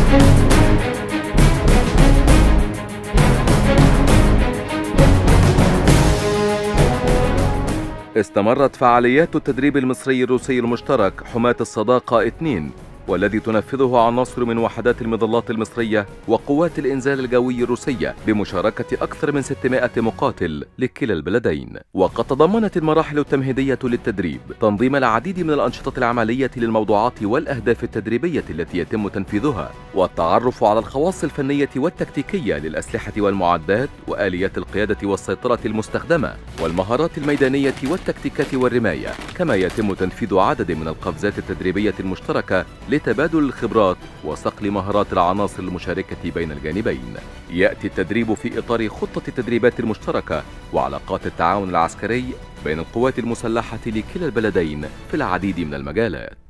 استمرت فعاليات التدريب المصري الروسي المشترك حماة الصداقة 2، والذي تنفذه عناصر من وحدات المظلات المصرية وقوات الإنزال الجوي الروسية بمشاركة أكثر من 600 مقاتل لكلا البلدين. وقد تضمنت المراحل التمهيدية للتدريب تنظيم العديد من الأنشطة العملية للموضوعات والأهداف التدريبية التي يتم تنفيذها، والتعرف على الخواص الفنية والتكتيكية للأسلحة والمعدات وآليات القيادة والسيطرة المستخدمة والمهارات الميدانية والتكتيكات والرماية. كما يتم تنفيذ عدد من القفزات التدريبية المشتركة لتبادل الخبرات وصقل مهارات العناصر المشاركة بين الجانبين. يأتي التدريب في إطار خطة التدريبات المشتركة وعلاقات التعاون العسكري بين القوات المسلحة لكلا البلدين في العديد من المجالات.